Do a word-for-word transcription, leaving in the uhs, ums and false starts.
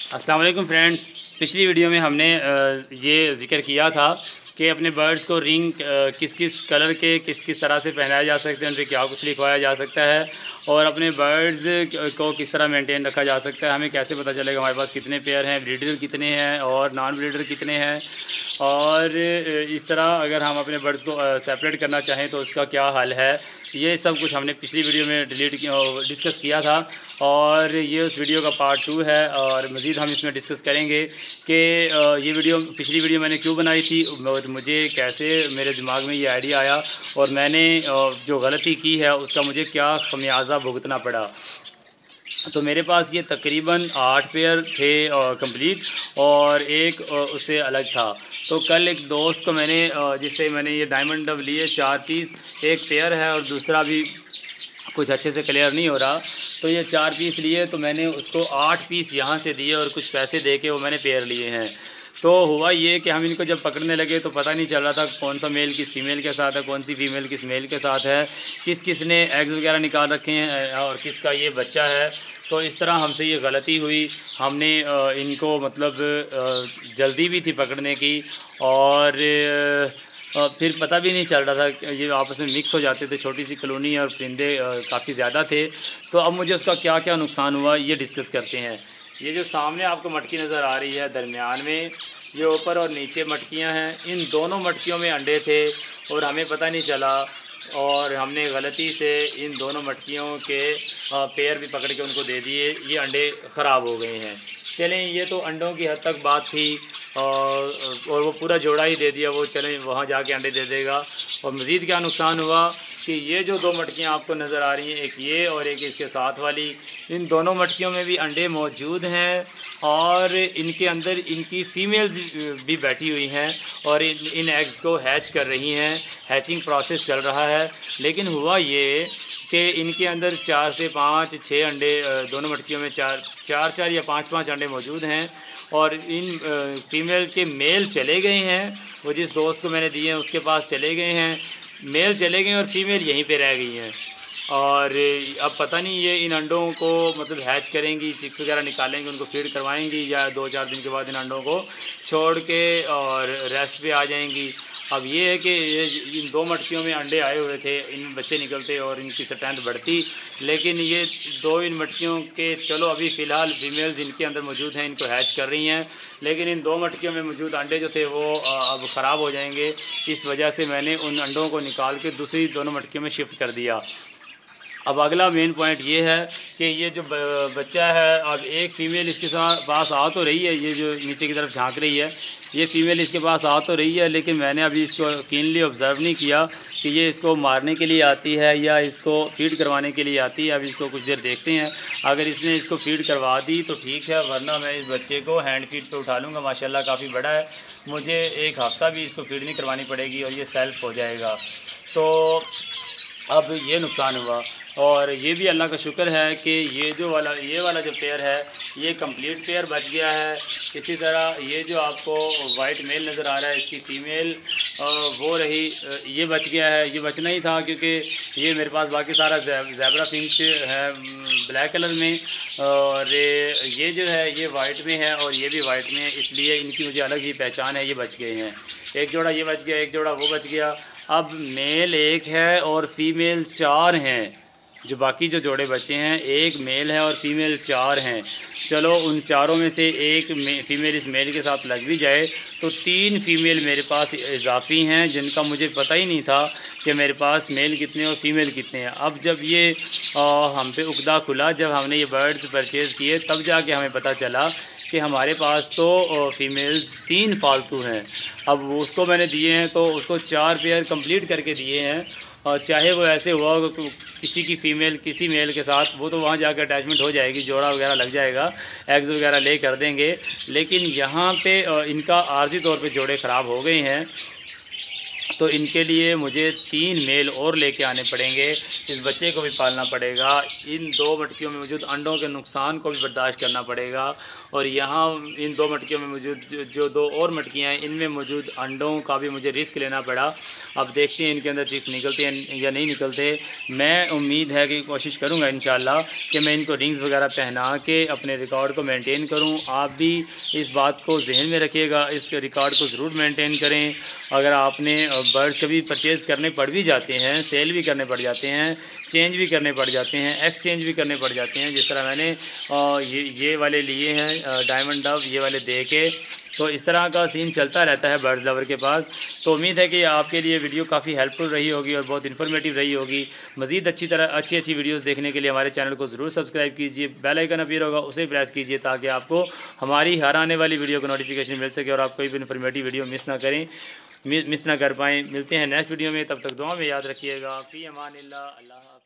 अस्सलाम वालेकुम फ्रेंड्स। पिछली वीडियो में हमने ये ज़िक्र किया था कि अपने बर्ड्स को रिंग किस किस कलर के किस किस तरह से पहनाया जा सकते हैं, उन पर क्या कुछ लिखवाया जा सकता है और अपने बर्ड्स को किस तरह मेंटेन रखा जा सकता है। हमें कैसे पता चलेगा हमारे पास कितने पेयर हैं, ब्रीडर कितने हैं और नॉन ब्रीडर कितने हैं, और इस तरह अगर हम अपने बर्ड्स को सेपरेट करना चाहें तो उसका क्या हल है। ये सब कुछ हमने पिछली वीडियो में डिलीट डिस्कस किया था और ये उस वीडियो का पार्ट टू है और मज़ीद हम इसमें डिस्कस करेंगे कि ये वीडियो पिछली वीडियो मैंने क्यों बनाई थी और मुझे कैसे मेरे दिमाग में ये आइडिया आया और मैंने जो गलती की है उसका मुझे क्या खमियाजा भुगतना पड़ा। तो मेरे पास ये तकरीबन आठ पेयर थे कंप्लीट और एक उससे अलग था। तो कल एक दोस्त को मैंने जिससे मैंने ये डायमंड डब लिए चार पीस, एक पेयर है और दूसरा भी कुछ अच्छे से क्लियर नहीं हो रहा, तो ये चार पीस लिए तो मैंने उसको आठ पीस यहाँ से दिए और कुछ पैसे दे के वो मैंने पेयर लिए हैं। तो हुआ ये कि हम इनको जब पकड़ने लगे तो पता नहीं चल रहा था कौन सा मेल किस फीमेल के साथ है, कौन सी फीमेल किस मेल के साथ है, किस किस ने एग्स वगैरह निकाल रखे हैं और किसका ये बच्चा है। तो इस तरह हमसे ये गलती हुई। हमने इनको मतलब जल्दी भी थी पकड़ने की और फिर पता भी नहीं चल रहा था, ये आपस में मिक्स हो जाते थे, छोटी सी कॉलोनी और परिंदे काफ़ी ज़्यादा थे। तो अब मुझे उसका क्या क्या नुकसान हुआ ये डिस्कस करते हैं। ये जो सामने आपको मटकी नज़र आ रही है, दरमियान में ये ऊपर और नीचे मटकियां हैं, इन दोनों मटकियों में अंडे थे और हमें पता नहीं चला और हमने गलती से इन दोनों मटकियों के पेयर भी पकड़ के उनको दे दिए। ये अंडे ख़राब हो गए हैं। चलें, ये तो अंडों की हद तक बात थी और और वो पूरा जोड़ा ही दे दिया, वो चलें वहाँ जाके अंडे दे देगा। और मज़ीद क्या नुकसान हुआ कि ये जो दो मटकियाँ आपको नज़र आ रही हैं, एक ये और एक इसके साथ वाली, इन दोनों मटकियों में भी अंडे मौजूद हैं और इनके अंदर इनकी फ़ीमेल्स भी बैठी हुई हैं और इन इन एग्स को हैच कर रही हैं। हैचिंग प्रोसेस चल रहा है। लेकिन हुआ ये कि इनके अंदर चार से पाँच छः अंडे, दोनों मटकियों में चार चार चार या पाँच पाँच अंडे मौजूद हैं और इन फीमेल के मेल चले गए हैं। वो जिस दोस्त को मैंने दिए हैं उसके पास चले गए हैं, मेल चले गए और फीमेल यहीं पे रह गई हैं। और अब पता नहीं ये इन अंडों को मतलब हैच करेंगी, चिक्स वगैरह निकालेंगी, उनको फीड करवाएंगी या दो चार दिन के बाद इन अंडों को छोड़ के और रेस्ट पे आ जाएंगी। अब ये है कि ये इन दो मटकियों में अंडे आए हुए थे, इनमें बच्चे निकलते और इनकी स्ट्रेंथ बढ़ती, लेकिन ये दो इन मटकियों के चलो अभी फ़िलहाल फीमेल्स इनके अंदर मौजूद हैं, इनको हैच कर रही हैं, लेकिन इन दो मटकियों में मौजूद अंडे जो थे वो अब ख़राब हो जाएंगे। इस वजह से मैंने उन अंडों को निकाल के दूसरी दोनों मटकियों में शिफ्ट कर दिया। अब अगला मेन पॉइंट ये है कि ये जो बच्चा है, अब एक फ़ीमेल इसके साथ पास आ तो रही है, ये जो नीचे की तरफ झांक रही है, ये फ़ीमेल इसके पास आ तो रही है, लेकिन मैंने अभी इसको कीनली ऑब्ज़र्व नहीं किया कि ये इसको मारने के लिए आती है या इसको फीड करवाने के लिए आती है। अभी इसको कुछ देर देखते हैं, अगर इसने इसको फीड करवा दी तो ठीक है, वरना मैं इस बच्चे को हैंड फीड पर उठा लूँगा। माशाल्लाह काफ़ी बड़ा है, मुझे एक हफ़्ता भी इसको फीड नहीं करवानी पड़ेगी और ये सेल्फ हो जाएगा। तो अब ये नुकसान हुआ और ये भी अल्लाह का शुक्र है कि ये जो वाला ये वाला जो पेयर है ये कंप्लीट पेयर बच गया है। इसी तरह ये जो आपको वाइट मेल नज़र आ रहा है, इसकी फ़ीमेल वो रही, ये बच गया है। ये बचना ही था क्योंकि ये मेरे पास बाकी सारा ज़ेब्रा फिंच है ब्लैक कलर में और ये जो है ये वाइट में है और ये भी वाइट में है, इसलिए इनकी मुझे अलग ही पहचान है। ये बच गए हैं, एक जोड़ा ये बच गया, एक जोड़ा वो बच गया। अब मेल एक है और फीमेल चार हैं, जो बाकी जो जोड़े बचे हैं एक मेल है और फीमेल चार हैं। चलो उन चारों में से एक फीमेल इस मेल के साथ लग भी जाए तो तीन फीमेल मेरे पास इजाफी हैं जिनका मुझे पता ही नहीं था कि मेरे पास मेल कितने और फीमेल कितने हैं। अब जब ये आ, हम पे उकदा खुला, जब हमने ये बर्ड्स परचेज़ किए तब जाके हमें पता चला कि हमारे पास तो फ़ीमेल्स तीन फालतू हैं। अब उसको मैंने दिए हैं तो उसको चार पेयर कंप्लीट करके दिए हैं और चाहे वो ऐसे हुआ हो किसी की फ़ीमेल किसी मेल के साथ, वो तो वहाँ जाकर अटैचमेंट हो जाएगी, जोड़ा वगैरह लग जाएगा, एग्स वगैरह ले कर देंगे। लेकिन यहाँ पे इनका आर्जी तौर पे जोड़े ख़राब हो गए हैं। तो इनके लिए मुझे तीन मेल और लेके आने पड़ेंगे। इस बच्चे को भी पालना पड़ेगा, इन दो मटकियों में मौजूद अंडों के नुकसान को भी बर्दाश्त करना पड़ेगा, और यहाँ इन दो मटकियों में मौजूद जो, जो दो और मटकियाँ हैं इनमें मौजूद अंडों का भी मुझे रिस्क लेना पड़ा। अब देखते हैं इनके अंदर चिक्स निकलते हैं या नहीं निकलते। मैं उम्मीद है कि कोशिश करूँगा इंशाल्लाह कि मैं इनको रिंग्स वगैरह पहना के अपने रिकॉर्ड को मेंटेन करूँ। आप भी इस बात को जहन में रखिएगा, इस रिकॉर्ड को ज़रूर मेंटेन करें। अगर आपने बर्ड्स कभी परचेज़ करने पड़ भी जाते हैं, सेल भी करने पड़ जाते हैं, चेंज भी करने पड़ जाते हैं, एक्सचेंज भी करने पड़ जाते हैं, जिस तरह मैंने ये ये वाले लिए हैं डायमंड डव, ये वाले दे के, तो इस तरह का सीन चलता रहता है बर्ड्स लवर के पास। तो उम्मीद है कि आपके लिए वीडियो काफ़ी हेल्पफुल रही होगी और बहुत इन्फॉर्मेटिव रही होगी। मज़ीद अच्छी तरह अच्छी अच्छी वीडियोस देखने के लिए हमारे चैनल को ज़रूर सब्सक्राइब कीजिए, बेल आइकन अपीयर होगा उसे प्रेस कीजिए ताकि आपको हमारी हर आने वाली वीडियो का नोटिफिकेशन मिल सके और आप कोई भी इन्फॉर्मेटिव वीडियो मिस ना करें मिस ना कर पाएँ। मिलते हैं नेक्स्ट वीडियो में, तब तक दुआ में याद रखिएगा। फ़ी अमानिल्लाह, अल्लाह।